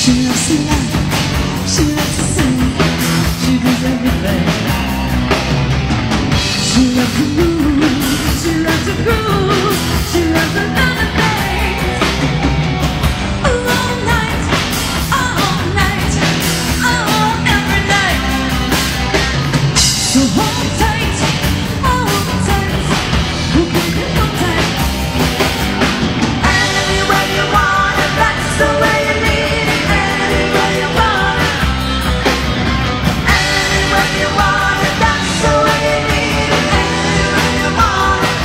She loves to laugh, she loves to sing, she does everything. She loves to move, she loves to groove, she loves to love the things. All night, every night. So hold tight, oh baby, hold tight. Anywhere you want it, that's the way you need it. Anywhere you want it, anywhere you want it, that's the way you need it. Anywhere you want it.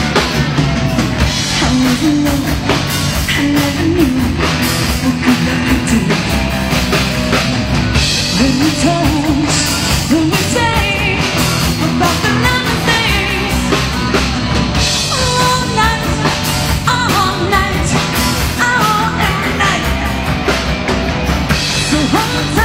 I never loved, I never knew what good I could do. When we touch, when we say about the little things. All night, every night. So hold tight.